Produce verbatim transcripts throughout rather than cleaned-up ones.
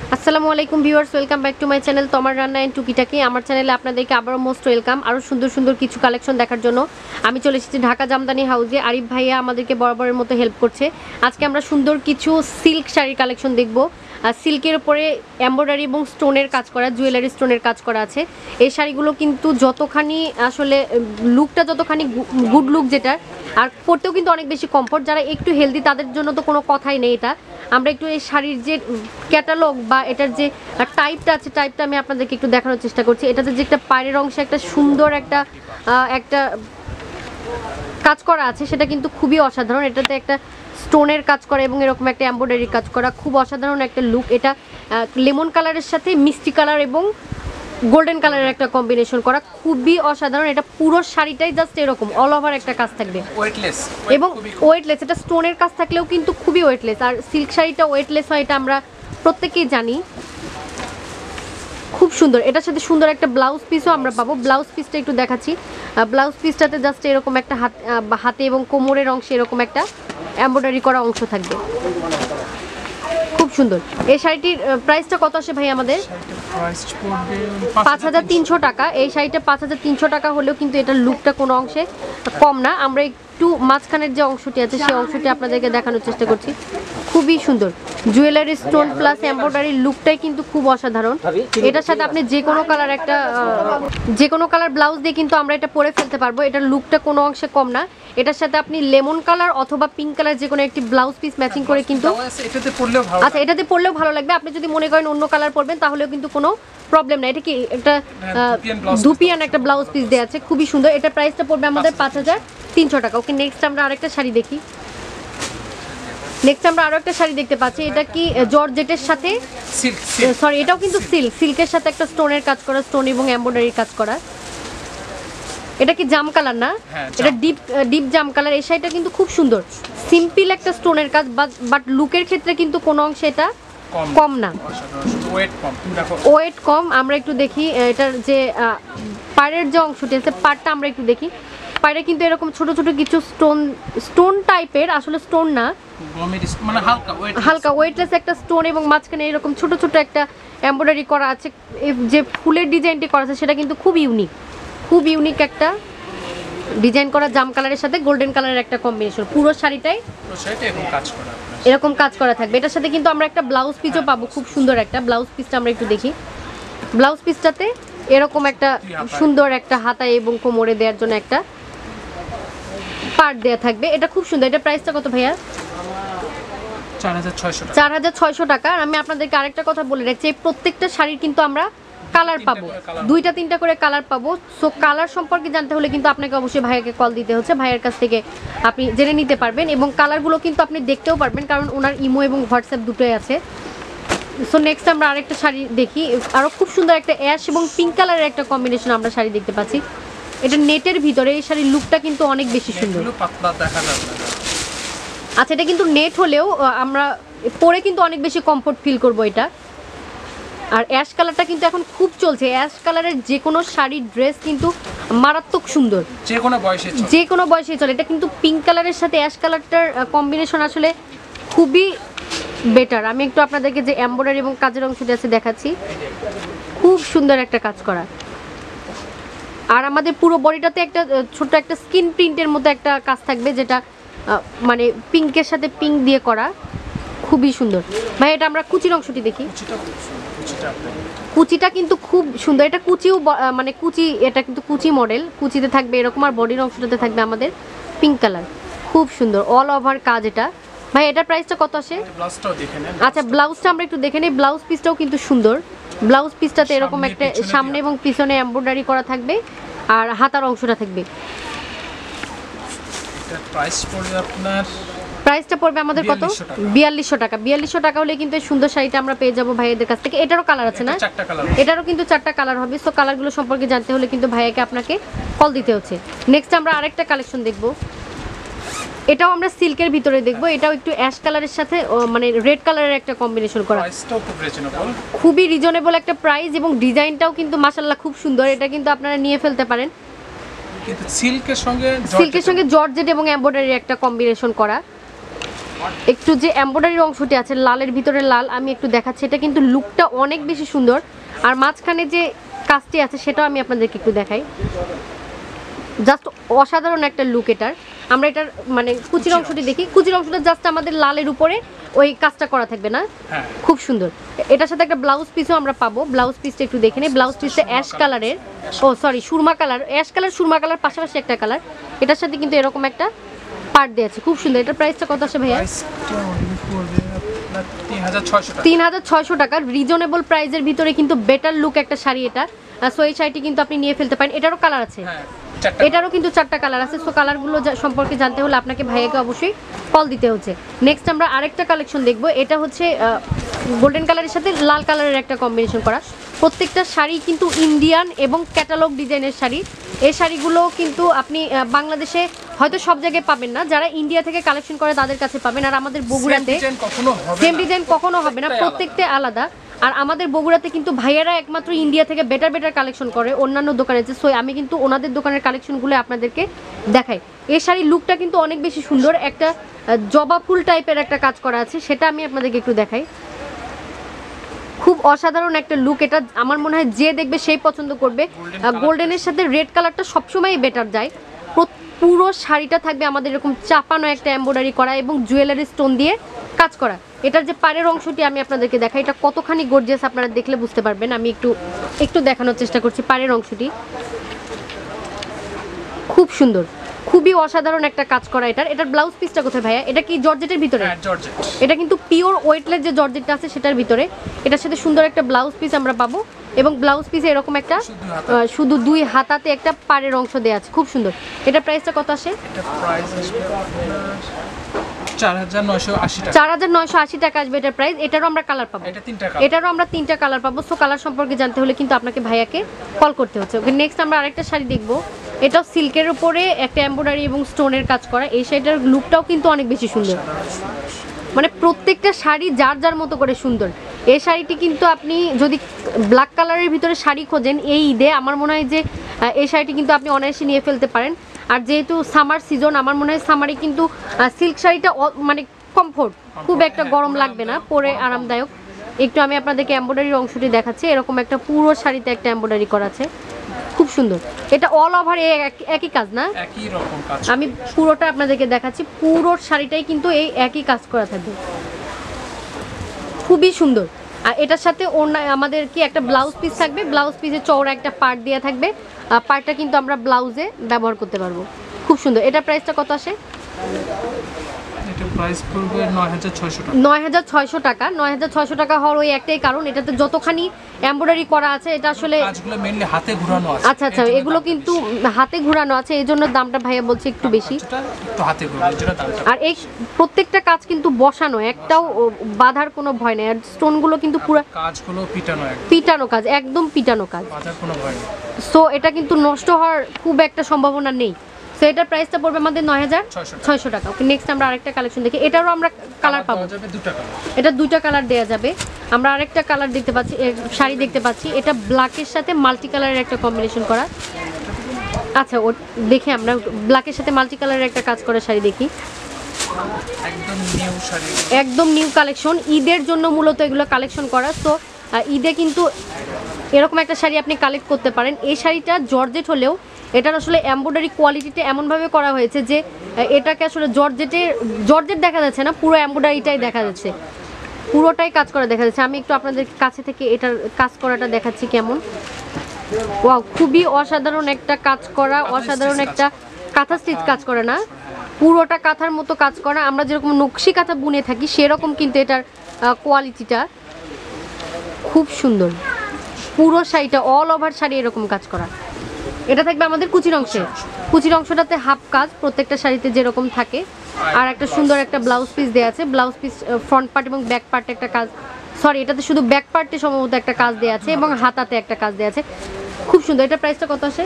আসসালামু আলাইকুম viewers, welcome back to my channel তোমার রান্না এন্ড টুকিটাকি। আমার চ্যানেলে আপনাদেরকে আবারও মোস্ট ওয়েলকাম। আরও সুন্দর সুন্দর কিছু কালেকশন দেখার জন্য আমি চলে এসেছি ঢাকা জামদানি হাউসে। আরিফ ভাইয়া আমাদেরকে বরাবরের মতো হেল্প করছে। আজকে আমরা সুন্দর কিছু সিল্ক শাড়ির কালেকশন দেখব। আর সিল্কের উপরে এমব্রয়ডারি এবং স্টোনের কাজ করা, জুয়েলারি স্টোনের কাজ করা আছে। এই শাড়িগুলো কিন্তু যতখানি আসলে লুকটা যতখানি গুড লুক যেটা, আর পরতেও কিন্তু অনেক বেশি কমফোর্ট। যারা একটু হেলদি তাদের জন্য তো কোনো কথাই নেই। এটা আমরা একটু এই শাড়ির যে ক্যাটালগ বা এটার যে টাইপটা আছে, টাইপটা আমি আপনাদেরকে একটু দেখানোর চেষ্টা করছি। এটাতে যে একটা পায়ের অংশে একটা সুন্দর একটা একটা কাজ করা আছে, সেটা কিন্তু খুবই অসাধারণ। এটাতে একটা স্টোনের কাজ করা এবং এরকম একটা এমব্রয়ডারি কাজ করা, খুব অসাধারণ একটা লুক। এটা লেমন কালারের সাথে মিষ্টি কালার এবং গোল্ডেন কালারের একটা কম্বিনেশন করা, খুবই অসাধারণ। এটা পুরো শাড়িটাই জাস্ট এরকম অল ওভার একটা কাজ থাকবে ওয়েটলেস এবং ওয়েটলেস। এটা স্টোনের কাজ থাকলেও কিন্তু খুবই ওয়েটলেস। আর সিল্ক শাড়িটা ওয়েটলেস হয়, এটা আমরা প্রত্যেকেই জানি। খুব সুন্দর। এটার সাথে সুন্দর একটা ব্লাউজ পিসও আমরা পাবো। ব্লাউজ পিসটা একটু দেখাচ্ছি। ব্লাউজ পিসটাতে জাস্ট এরকম একটা হাত হাতে এবং কোমরের অংশে এরকম একটা এমব্রয়ডারি করা অংশ থাকবে, খুব সুন্দর। এই শাড়িটির প্রাইসটা কত আসে ভাই আমাদের? পাঁচ হাজার তিনশো টাকা। এই শাড়িটা পাঁচ হাজার তিনশো টাকা হলেও কিন্তু এটার লুকটা কোনো অংশে কম না। আমরা একটু মাঝখানের যে অংশটি আছে সেই অংশটি আপনাদেরকে দেখানোর চেষ্টা করছি। খুবই সুন্দর জুয়েলারি স্টোন প্লাস এমব্রয়ডারি, লুকটাই কিন্তু খুব অসাধারণ। এটার সাথে আপনি যে কোনো কালার একটা যে কোনো কালার ব্লাউজ দিয়ে কিন্তু আমরা এটা পরে ফেলতে পারবো। এটার লুকটা কোনো অংশে কম না। এটার সাথে আপনি লেমন কালার অথবা পিঙ্ক কালার যে কোনো একটি ব্লাউজ পিস ম্যাচিং করে কিন্তু আচ্ছা এটাতে পরলেও ভালো লাগবে। আপনি যদি মনে করেন অন্য কালার পরবেন তাহলেও কিন্তু কোনো প্রবলেম নাই। এটা কি একটা দুপিয়ান একটা ব্লাউজ পিস দেওয়া আছে, খুবই সুন্দর। এটা প্রাইসটা পড়বে আমাদের পাঁচ হাজার তিনশো টাকা। ওকে, নেক্সট আমরা আরেকটা শাড়ি দেখি। নেক্সট আমরা আরো একটা শাড়ি দেখতে পাচ্ছি। এটা কি জর্জেটের সাথে সরি এটাও কিন্তু সিল্ক, সিল্কের সাথে একটা স্টোনের কাজ করা, স্টোন এবং এমব্রয়ডারির কাজ করা। এটা কি জাম কালার না? এটা ডিপ ডিপ জাম কালার। এই শাড়িটা কিন্তু খুব সুন্দর, সিম্পল একটা স্টোনের কাজ, বাট লুকের ক্ষেত্রে কিন্তু কোনো অংশে এটা কম না, ওয়েট কম। আমরা একটু দেখি এটার যে পাড়ের যে অংশটি আছে, পাড়টা আমরা একটু দেখি। পাড়ে কিন্তু এরকম ছোট ছোট কিছু স্টোন স্টোন টাইপের, আসলে স্টোন না, মানে হালকা হালকা ওয়েটলেস একটা স্টোন এবং মাঝখানে এরকম ছোট ছোট একটা এমব্রয়ডারি করা আছে। যে ফুলের ডিজাইনটি করা আছে সেটা কিন্তু খুব ইউনিক, খুব ইউনিক একটা ডিজাইন করা, জাম কালারের সাথে গোল্ডেন কালারের একটা কম্বিনেশন। পুরো শাড়িটাই এরকম কাজ করা থাকবে। এটার সাথে কিন্তু আমরা একটা ব্লাউজ পিসও পাবো, খুব সুন্দর একটা ব্লাউজ পিসটা আমরা একটু দেখি। ব্লাউজ পিসটাতে এরকম একটা সুন্দর একটা হাতায় এবং কোমরে দেওয়ার জন্য একটা পার্ট দেওয়া থাকবে। এটা খুব সুন্দর। এটা প্রাইসটা কত ভাইয়া? চার হাজার ছয়শো টাকা। আর আমি আপনাদেরকে আরেকটা কথা বলে রাখছি, প্রত্যেকটা শাড়ির কিন্তু আমরা কালার পাবো, দুইটা তিনটা করে কালার পাবো। সো কালার সম্পর্কে জানতে হলে কিন্তু আপনাকে অবশ্যই ভাইয়াকে কল দিতে হচ্ছে। ভাইয়ের কাছ থেকে আপনি জেনে নিতে পারবেন এবং কালারগুলো কিন্তু আপনি দেখতেও পারবেন, কারণ ওনার ইমো এবং হোয়াটসঅ্যাপ দুটোই আছে। সো নেক্সট আমরা আরেকটা শাড়ি দেখি। আরও খুব সুন্দর একটা অ্যাশ এবং পিঙ্ক কালারের একটা কম্বিনেশন আমরা শাড়ি দেখতে পাচ্ছি। এটা নেটের ভিতরে। এই শাড়ির লুকটা কিন্তু অনেক বেশি সুন্দর। আচ্ছা, এটা কিন্তু নেট হলেও আমরা পরে কিন্তু অনেক বেশি কমফোর্ট ফিল করবো এটা। আর অ্যাশ কালারটা কিন্তু এখন খুব চলছে। অ্যাশ কালারের যে কোনো শাড়ির ড্রেস কিন্তু মারাত্মক সুন্দর, যে কোনো বয়সে যে কোনো বয়সে চলে। এটা কিন্তু পিঙ্ক কালারের সাথে অ্যাশ কালারটার কম্বিনেশন আসলে খুবই বেটার। আমি একটু আপনাদেরকে যে এমব্রয়ডারি এবং কাজের অংশটি আছে দেখাচ্ছি, খুব সুন্দর একটা কাজ করা। আর আমাদের পুরো বডিটাতে একটা ছোট একটা স্কিন প্রিন্টের মতো একটা কাজ থাকবে, যেটা মানে পিঙ্কের সাথে পিঙ্ক দিয়ে করা, খুবই সুন্দর। ভাই এটা আমরা কুচির অংশটি দেখি। কুচিটা কিন্তু খুব সুন্দর। এটা কুচিও মানে কুচি, এটা কিন্তু কুচি মডেল, কুচিতে থাকবে এরকম। আর বডির অংশটাতে থাকবে আমাদের পিঙ্ক কালার, খুব সুন্দর অল ওভার কাজ এটা। ভাই এটার প্রাইসটা কত আসে? আচ্ছা, ব্লাউজটা আমরা একটু দেখে নিই। ব্লাউজ পিসটাও কিন্তু সুন্দর। ব্লাউজ পিসটাতে এরকম একটা সামনে এবং পিছনে এমব্রয়ডারি করা থাকবে, আর হাতার অংশটা থাকবে। প্রাইসটা পড়বে আমাদের কত? বিয়াল্লিশশো টাকা। বিয়াল্লিশশো টাকা হলে কিন্তু এই সুন্দর শাড়িটা আমরা পেয়ে যাবো ভাইয়াদের কাছ থেকে। এটারও কালার আছে না? এটারও কিন্তু চারটা কালার হবে। সো কালারগুলো সম্পর্কে জানতে হলে কিন্তু ভাইয়াকে আপনাকে কল দিতে হচ্ছে। নেক্সট আমরা আরেকটা কালেকশন দেখবো। এটাও আমরা সিল্কের ভিতরে দেখবো। এটাও একটু অ্যাশ কালারের সাথে মানে রেড কালারের একটা কম্বিনেশন করা, খুবই রিজনেবল একটা প্রাইস এবং ডিজাইনটাও কিন্তু মাশাআল্লাহ খুব সুন্দর। এটা কিন্তু আপনারা নিয়ে ফেলতে পারেন। কিন্তু সিল্কের সঙ্গে সিল্কের সঙ্গে জর্জেট এবং এমব্রয়ডারি একটা কম্বিনেশন করা, একটু যে এমব্রয়ডারির অংশটি আছে লালের ভিতরে লাল আমি একটু দেখাচ্ছি, এটা কিন্তু লুকটা অনেক বেশি সুন্দর। আর মাঝখানে যে কাজটি আছে সেটাও আমি আপনাদেরকে একটু দেখাই, জাস্ট অসাধারণ একটা লুক এটার। আমরা এটার মানে কুচির অংশটি দেখি, কুচির অংশটা জাস্ট আমাদের লালের উপরে ওই কাজটা করা থাকবে না, খুব সুন্দর। এটার সাথে একটা ব্লাউজ পিসও আমরা পাবো, ব্লাউজ পিসটা একটু দেখে নিই। ব্লাউজ পিসটা অ্যাশ কালারের, ও সরি সুরমা কালার, অ্যাশ কালার সুরমা কালার পাশাপাশি একটা কালার। এটার সাথে কিন্তু এরকম একটা পার্ট দেওয়া আছে, খুব সুন্দর। এটার প্রাইসটা কত আসে ভাইয়া? তিন হাজার ছয়শো টাকা, রিজনেবল প্রাইসের ভিতরে কিন্তু বেটার লুক একটা শাড়ি এটা। সো এই শাড়িটি কিন্তু আপনি নিয়ে ফেলতে পারেন। এটারও কালার আছে, এটারও কিন্তু চারটা কালার আছে। সো কালারগুলো সম্পর্কে জানতে হলে আপনাকে ভাইয়াকে অবশ্যই কল দিতে হচ্ছে। নেক্সট আমরা আরেকটা কালেকশন দেখব, এটা হচ্ছে গোল্ডেন কালারের সাথে লাল কালারের একটা কম্বিনেশন করা। প্রত্যেকটা শাড়ি কিন্তু ইন্ডিয়ান এবং ক্যাটালগ ডিজাইনের শাড়ি। এই শাড়িগুলো কিন্তু আপনি বাংলাদেশে হয়তো সব জায়গায় পাবেন না, যারা ইন্ডিয়া থেকে কালেকশন করে তাদের কাছে পাবেন। আর আমাদের বগুড়াতে সেম ডিজাইন কখনো হবে না, প্রত্যেকটা আলাদা। আর আমাদের বগুড়াতে কিন্তু ভাইয়ারা একমাত্র ইন্ডিয়া থেকে বেটার বেটার কালেকশন করে অন্যান্য দোকানে যে, সো আমি কিন্তু ওনাদের দোকানের কালেকশনগুলো আপনাদেরকে দেখাই। এই শাড়ির লুকটা কিন্তু অনেক বেশি সুন্দর, একটা জবা ফুল টাইপের একটা কাজ করা আছে, সেটা আমি আপনাদেরকে একটু দেখাই। খুব অসাধারণ একটা লুক এটা, আমার মনে হয় যে দেখবে সেই পছন্দ করবে। গোল্ডেনের সাথে রেড কালারটা সবসময়ই বেটার যায়। পুরো শাড়িটা থাকবে আমাদের এরকম চাপানো একটা এমব্রয়ডারি করা এবং জুয়েলারি স্টোন দিয়ে কাজ করা। এটার যে পাড়ের অংশটি আমি আপনাদেরকে দেখাই, এটা কতখানি গর্জিয়াস আপনারা দেখলে বুঝতে পারবেন। আমি একটু একটু দেখানোর চেষ্টা করছি পাড়ের অংশটি, খুব সুন্দর, খুবই অসাধারণ একটা কাজ করা এটার। এটার ব্লাউজ পিসটা কোথায় ভাইয়া? এটা কি জর্জেটের ভিতরে? এটা কিন্তু পিওর ওয়েটলেস যে জর্জেটটা আছে সেটার ভিতরে। এটার সাথে সুন্দর একটা ব্লাউজ পিস আমরা পাবো এবং ব্লাউজ পিসে এরকম একটা শুধু দুই হাতাতে একটা পাড়ের অংশ দেওয়া আছে, খুব সুন্দর। এটার প্রাইসটা কত আসে? চার হাজার নয়শো আশি টাকা আসবে এটার প্রাইস। এটারও আমরা কালার পাবো, এটারও আমরা তিনটা কালার পাবো। সো কালার সম্পর্কে জানতে হলে কিন্তু আপনাকে ভাইয়াকে কল করতে হচ্ছে। ওকে, নেক্সট আমরা আরেকটা শাড়ি দেখবো, এটাও সিল্কের উপরে একটা এমব্রয়ডারি এবং স্টোনের কাজ করা। এই শাড়িটার লুকটাও কিন্তু অনেক বেশি সুন্দর, মানে প্রত্যেকটা শাড়ি যার যার মতো করে সুন্দর। এই শাড়িটি কিন্তু আপনি যদি ব্ল্যাক কালারের ভিতরে শাড়ি খোঁজেন এই ঈদে, আমার মনে হয় যে এই শাড়িটি কিন্তু আপনি অনায়াসে নিয়ে ফেলতে পারেন। আর যেহেতু সামার সিজন, আমার মনে হয় সামারে কিন্তু সিল্ক শাড়িটা মানে কমফোর্ট, খুব একটা গরম লাগবে না, পরে আরামদায়ক। একটু আমি আপনাদেরকে এমব্রয়ডারির অংশটি দেখাচ্ছি, এরকম একটা পুরো শাড়িতে একটা এমব্রয়ডারি করা আছে, খুব সুন্দর। এটা অল ওভার একই কাজ না, একই রকম কাজ। আমি পুরোটা আপনাদেরকে দেখাচ্ছি, পুরো শাড়িটাই কিন্তু এই একই কাজ করা থাকবে, খুবই সুন্দর। আর এটার সাথে ওড়না আমাদের কি একটা ব্লাউজ পিস থাকবে, ব্লাউজ পিসে চওড়া একটা পার্ট দেওয়া থাকবে, পার্টটা কিন্তু আমরা ব্লাউজে ব্যবহার করতে পারবো, খুব সুন্দর। এটার প্রাইসটা কত আসে? প্রাইস পড়বে নয় হাজার ছয়শো টাকা। নয় হাজার ছয়শো টাকা। নয় হাজার ছয়শো টাকা হওয়ার ওই একটাই কারণ, এটাতে যতখানি এমব্রয়ডারি করা আছে এটা আসলে কাজগুলো মেইনলি হাতে ঘোরানো আছে। আচ্ছা আচ্ছা, এগুলো কিন্তু হাতে ঘোরানো আছে, এই জন্য দামটা ভাইয়া বলছে একটু বেশি, একটু হাতে ঘোরানো যেটা দামটা। আর এই প্রত্যেকটা কাজ কিন্তু বসানো, একটাও বাঁধার কোনো ভয় নেই। আর স্টোনগুলো কিন্তু পুরো কাজগুলো পিটানো, পিটানো কাজ, একদম পিটানো কাজ, বাঁধার কোনো ভয় নেই। সো এটা কিন্তু নষ্ট হওয়ার খুব একটা সম্ভাবনা নেই। সো এটার প্রাইসটা পড়বে আমাদের নয় হাজার ছয়শো টাকা। ওকে, নেক্সট আমরা আরেকটা কালেকশন দেখি, এটারও আমরা কালার পাবো, এটা দুটা কালার দেওয়া যাবে। আমরা আরেকটা কালার দেখতে পাচ্ছি, শাড়ি দেখতে পাচ্ছি, এটা ব্ল্যাকের সাথে মাল্টি কালারের একটা কম্বিনেশন করা। আচ্ছা, ও দেখে আমরা ব্ল্যাকের সাথে মাল্টি কালারের একটা কাজ করা শাড়ি দেখি, একদম নিউ শাড়ি, একদম নিউ কালেকশন, ঈদের জন্য মূলত এগুলো কালেকশন করা। তো ঈদে কিন্তু এরকম একটা শাড়ি আপনি কালেক্ট করতে পারেন। এই শাড়িটা জর্জেট হলেও এটার আসলে এমব্রয়ডারি কোয়ালিটিটা এমনভাবে করা হয়েছে যে এটাকে আসলে জর্জেটের জর্জেট দেখা যাচ্ছে না, পুরো এমব্রয়ডারিটাই দেখা যাচ্ছে, পুরোটাই কাজ করা দেখা যাচ্ছে। আমি একটু আপনাদের কাছে থেকে এটার কাজ করাটা দেখাচ্ছি কেমন। ওয়াও, খুবই অসাধারণ একটা কাজ করা, অসাধারণ একটা কাঁথা স্টিচ কাজ করা না, পুরোটা কাঁথার মতো কাজ করা। আমরা যেরকম নকশি কাঁথা বুনে থাকি সেরকম কিন্তু এটার কোয়ালিটিটা খুব সুন্দর। পুরো শাড়িটা অল ওভার শাড়ি এরকম কাজ করা। এটা থাকবে আমাদের কুচির অংশে, কুচির অংশটাতে হাফ কাজ প্রত্যেকটা শাড়িতে যেরকম থাকে। আর একটা সুন্দর একটা ব্লাউজ পিস দেওয়া আছে, ব্লাউজ পিস ফ্রন্ট পার্ট এবং ব্যাক পার্টে একটা কাজ, সরি এটাতে শুধু ব্যাক পার্টে সম্ভবত একটা কাজ দেওয়া আছে এবং হাতাতে একটা কাজ দেওয়া আছে, খুব সুন্দর। এটা প্রাইসটা কত আসে?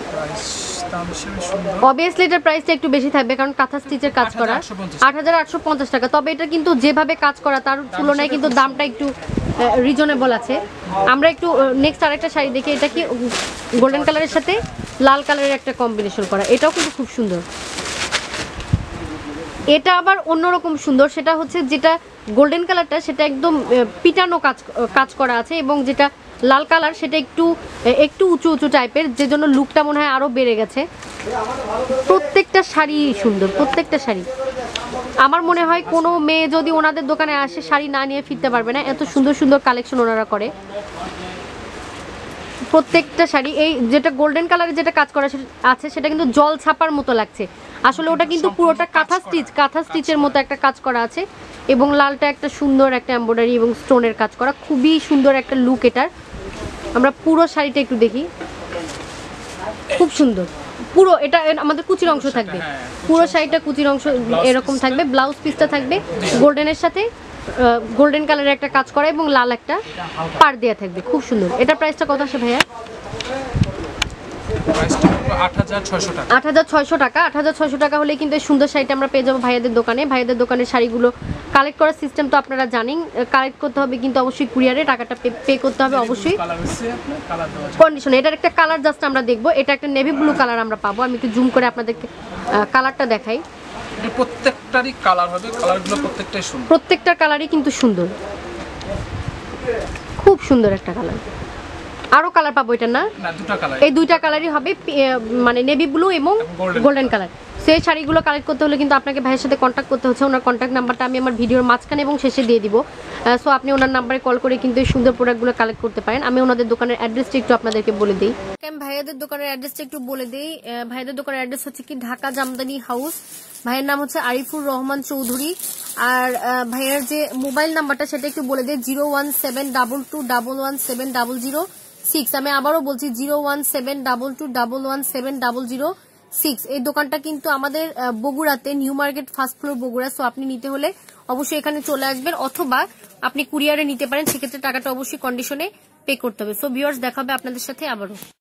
অবভিয়াসলি এটার প্রাইসটা একটু বেশি থাকবে কারণ কাঁথা স্টিচের কাজ করা, আট হাজার আটশো পঞ্চাশ টাকা। তবে এটা কিন্তু যেভাবে কাজ করা তার তুলনায় কিন্তু দামটা একটু রিজনেবল আছে। আমরা একটু নেক্সট আরেকটা শাড়ি দেখি, এটা কি গোল্ডেন কালারের সাথে লাল কালারের একটা কম্বিনেশন করা, এটাও কিন্তু খুব সুন্দর। এটা আবার অন্যরকম সুন্দর, সেটা হচ্ছে যেটা গোল্ডেন কালারটা সেটা একদম পিটানো কাজ কাজ করা আছে, এবং যেটা লাল কালার সেটা একটু একটু উঁচু উঁচু টাইপের, যে জন্য লুকটা মনে হয় আরও বেড়ে গেছে। প্রত্যেকটা শাড়ি সুন্দর, প্রত্যেকটা শাড়ি। আমার মনে হয় কোনো মেয়ে যদি ওনাদের দোকানে আসে শাড়ি না নিয়ে ফিরতে পারবে না, এত সুন্দর সুন্দর কালেকশন ওনারা করে প্রত্যেকটা শাড়ি। এই যেটা গোল্ডেন কালারের যেটা কাজ করা আছে সেটা কিন্তু জল ছাপার মতো লাগছে, আসলে ওটা কিন্তু পুরোটা কাঁথা স্টিচ কাঁথা স্টিচের মতো একটা কাজ করা আছে, এবং লালটা একটা সুন্দর একটা এমব্রয়ডারি এবং স্টোনের কাজ করা, খুবই সুন্দর একটা লুক এটার। আমরা পুরো শাড়িটা একটু দেখি, খুব সুন্দর। পুরো এটা আমাদের কুচির অংশ থাকবে, পুরো শাড়িটা কুচির অংশ এরকম থাকবে, ব্লাউজ পিসটা থাকবে গোল্ডেনের সাথে গোল্ডেন কালারের একটা কাজ করা এবং লাল একটা পাড় দেওয়া থাকবে, খুব সুন্দর। এটা প্রাইসটা কত আসে ভাইয়া? আট হাজার ছয়শো টাকা। আট হাজার ছয়শো টাকা আট হাজার ছয়শো টাকা হলে কিন্তু এই সুন্দর শাড়িটা আমরা পেয়ে যাবো ভাইয়াদের দোকানে। ভাইয়াদের দোকানের শাড়িগুলো কালেক্ট করার সিস্টেম তো আপনারা জানেন, কালেক্ট করতে হবে কিন্তু অবশ্যই কুরিয়ারে টাকাটা পে করতে হবে অবশ্যই কন্ডিশনে। এটার একটা কালার জাস্ট আমরা দেখবো, এটা একটা নেভি ব্লু কালার আমরা পাবো। আমি একটু জুম করে আপনাদেরকে কালারটা দেখাই। প্রত্যেকটারই কালার হবে, কালারগুলো প্রত্যেকটাই সুন্দর, প্রত্যেকটার কালারই কিন্তু সুন্দর, খুব সুন্দর একটা কালার। আরো কালার পাবো এটা না? দুটো কালার, এই দুইটা কালারই হবে, মানে নেভি ব্লু এবং গোল্ডেন কালার। সেই শাড়িগুলো কালেক্ট করতে হলে কিন্তু আপনাকে ভাইয়ের সাথে কন্ট্যাক্ট করতে হচ্ছে। ওনার কন্ট্যাক্ট নাম্বারটা আমি আমার ভিডিওর মাঝখানে এবং শেষে দিয়ে দিব, সো আপনি ওনার নাম্বারে কল করে কিন্তু এই সুন্দর প্রোডাক্টগুলো কালেক্ট করতে পারেন। আমি ওনাদের দোকানের অ্যাড্রেসটা একটু আপনাদেরকে বলে দিই। আমি ভাইয়াদের দোকানের অ্যাড্রেসটা একটু বলে দিই। ভাইয়াদের দোকানের অ্যাড্রেস হচ্ছে কি ঢাকা জামদানি হাউস। ভাইয়ের নাম হচ্ছে আরিফুর রহমান চৌধুরী। আর ভাইয়ের যে মোবাইল নাম্বারটা সেটা একটু বলে দিই, zero one seven double two double one seven double zero six. আমি আবারও বলছি zero one seven double two double one seven double zero six. এই দোকানটা কিন্তু আমাদের বগুড়াতে, new market first floor Bogura. So আপনি নিতে হলে অবশ্যই এখানে চলে আসবেন, অথবা আপনি কুরিয়ারে নিতে পারেন, সেক্ষেত্রে টাকাটা অবশ্যই কন্ডিশনে পে করতে হবে। সো ভিউয়ার্স, দেখা হবে আপনাদের সাথে আবারও।